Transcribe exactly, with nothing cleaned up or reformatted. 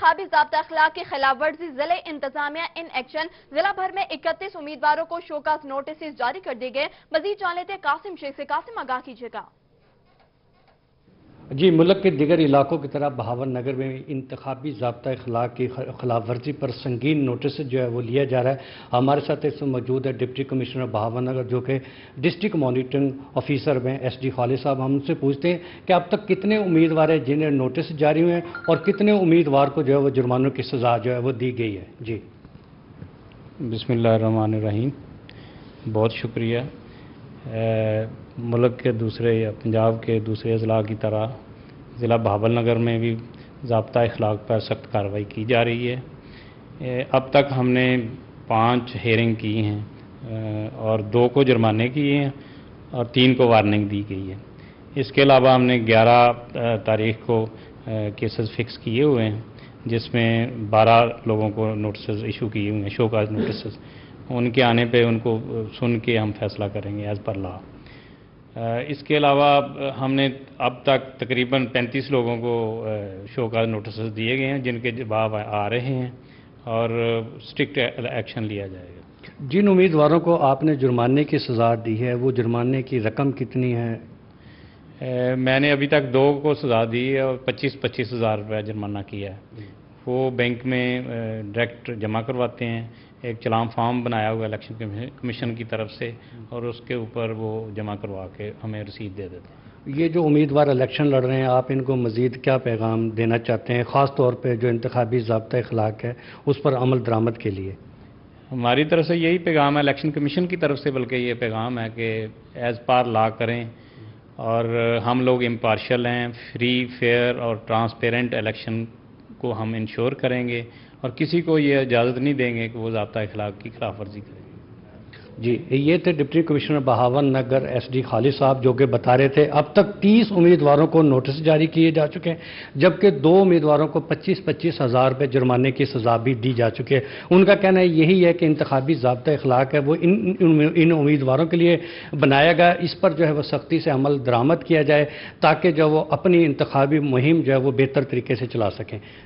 انتخابی ضابطہ اخلاق کی خلاف ورزی ضلع انتظامیہ ان ایکشن ضلع بھر میں اکتیس امیدواروں کو شوکاز نوٹسز جاری کر دیے گئے۔ مزید جان لیتے قاسم شیخ سے۔ قاسم آگاہ کیجیے گا۔ جی، ملک کے دیگر علاقوں کی طرح بہاول نگر میں انتخابی ضابطہ اخلاق کی خلاف ورزی پر سنگین نوٹس جو ہے وہ لیا جا رہا ہے۔ ہمارے ساتھ اس میں موجود ہے ڈپٹی کمشنر بہاول نگر جو کہ ڈسٹرکٹ مانیٹرنگ آفیسر میں ایس ڈی خالد صاحب۔ ہم ان سے پوچھتے ہیں کہ اب تک کتنے امیدوار ہیں جنہیں نوٹس جاری ہوئے ہیں اور کتنے امیدوار کو جو ہے وہ جرمانوں کی سزا جو ہے وہ دی گئی ہے۔ جی بسم اللہ الرحمن الرحیم، بہت شکریہ۔ ملک کے دوسرے یا پنجاب کے دوسرے اضلاع کی طرح ضلع بہاول نگر میں بھی ضابطہ اخلاق پر سخت کارروائی کی جا رہی ہے۔ اب تک ہم نے پانچ ہیئرنگ کی ہیں اور دو کو جرمانے کیے ہیں اور تین کو وارننگ دی گئی ہے۔ اس کے علاوہ ہم نے گیارہ تاریخ کو کیسز فکس کیے ہوئے ہیں جس میں بارہ لوگوں کو نوٹسز ایشو کیے ہوئے ہیں، شو کاز نوٹسز۔ ان کے آنے پہ ان کو سن کے ہم فیصلہ کریں گے ایز پر لا۔ اس کے علاوہ ہم نے اب تک تقریباً پینتیس لوگوں کو شو کاز نوٹسز دیے گئے ہیں جن کے جواب آ رہے ہیں اور اسٹرکٹ ایکشن لیا جائے گا۔ جن امیدواروں کو آپ نے جرمانے کی سزا دی ہے وہ جرمانے کی رقم کتنی ہے؟ میں نے ابھی تک دو کو سزا دی ہے اور پچیس پچیس ہزار روپے جرمانہ کیا ہے۔ وہ بینک میں ڈائریکٹ جمع کرواتے ہیں، ایک چلان فارم بنایا ہوا الیکشن کمیشن کی طرف سے اور اس کے اوپر وہ جمع کروا کے ہمیں رسید دے دیتے ہیں۔ یہ جو امیدوار الیکشن لڑ رہے ہیں آپ ان کو مزید کیا پیغام دینا چاہتے ہیں، خاص طور پہ جو انتخابی ضابطہ اخلاق ہے اس پر عمل درآمد کے لیے؟ ہماری طرف سے یہی پیغام ہے، الیکشن کمیشن کی طرف سے بلکہ یہ پیغام ہے کہ ایز پر لا کریں اور ہم لوگ امپارشل ہیں، فری فیئر اور ٹرانسپیرنٹ الیکشن کو ہم انشور کریں گے اور کسی کو یہ اجازت نہیں دیں گے کہ وہ ضابطہ اخلاق کی خلاف ورزی کرے۔ جی، یہ تھے deputy commissioner Bahawalnagar S D Khalid صاحب جو کہ بتا رہے تھے اب تک تیس امیدواروں کو نوٹس جاری کیے جا چکے ہیں جبکہ دو امیدواروں کو پچیس پچیس ہزار روپے جرمانے کی سزا بھی دی جا چکی ہے۔ ان کا کہنا یہی ہے کہ انتخابی ضابطہ اخلاق ہے وہ ان ان امیدواروں کے لیے بنایا گیا، اس پر جو ہے وہ سختی سے عمل درآمد کیا جائے تاکہ جو وہ اپنی انتخابی مہم جو ہے وہ بہتر طریقے سے چلا سکیں۔